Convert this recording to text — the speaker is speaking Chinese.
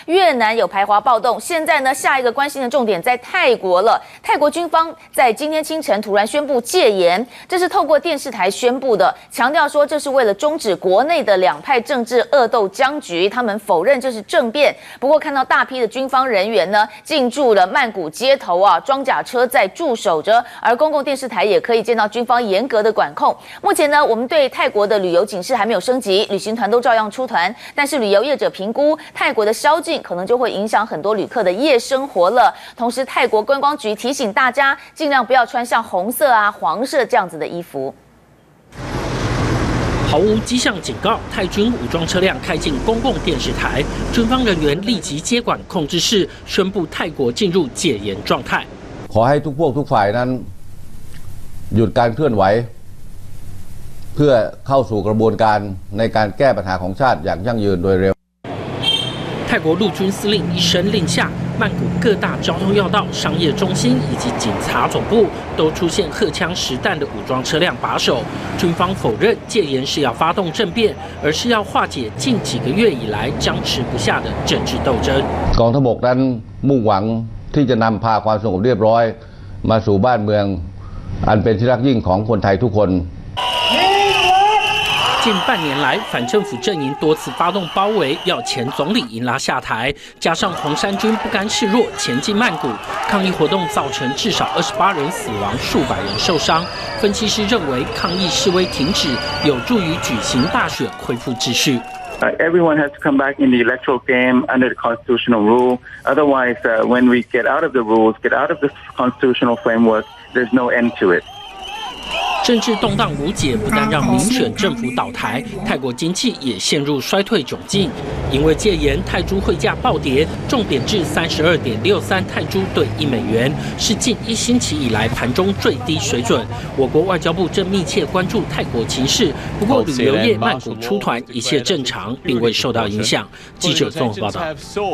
越南有排华暴动，现在呢，下一个关心的重点在泰国了。泰国军方在今天清晨突然宣布戒严，这是透过电视台宣布的，强调说这是为了终止国内的两派政治恶斗僵局。他们否认这是政变，不过看到大批的军方人员呢进驻了曼谷街头啊，装甲车在驻守着，而公共电视台也可以见到军方严格的管控。目前呢，我们对泰国的旅游警示还没有升级，旅行团都照样出团，但是旅游业者评估泰国的宵禁可能就会影响很多旅客的夜生活了。同时，泰国观光局提醒大家，尽量不要穿像红色啊、黄色这样子的衣服。 毫无迹象警告，泰军武装车辆开进公共电视台，军方人员立即接管控制室，宣布泰国进入戒严状态。 ขอให้ทุกพวกทุกฝ่ายนั้นหยุดการเคลื่อนไหวเพื่อเข้าสู่กระบวนการในการแก้ปัญหาของชาติอย่างยั่งยืนโดยเร็ว。 泰国陆军司令一声令下，曼谷各大交通要道、商业中心以及警察总部都出现荷枪实弹的武装车辆把守。军方否认戒严是要发动政变，而是要化解近几个月以来僵持不下的政治斗争。 กองทัพบกนั้นมุ่งหวังที่จะนำพาความสงบเรียบร้อยมาสู่บ้านเมืองอันเป็นที่รักยิ่งของคนไทยทุกคน近半年来，反政府阵营多次发动包围，要前总理英拉下台，加上红衫军不甘示弱，前进曼谷抗议活动，造成至少28人死亡，数百人受伤。分析师认为，抗议示威停止，有助于举行大选，恢复秩序。 Everyone has to come back in the electoral game under the constitutional rule. Otherwise, when we get out of the rules, get out of the constitutional framework, there's no end to it. 政治动荡无解，不但让民选政府倒台，泰国经济也陷入衰退窘境。因为戒严，泰铢汇价暴跌，重贬至32.63泰铢兑1美元，是近1星期以来盘中最低水准。我国外交部正密切关注泰国情势，不过旅游业曼谷出团一切正常，并未受到影响。记者综合报道。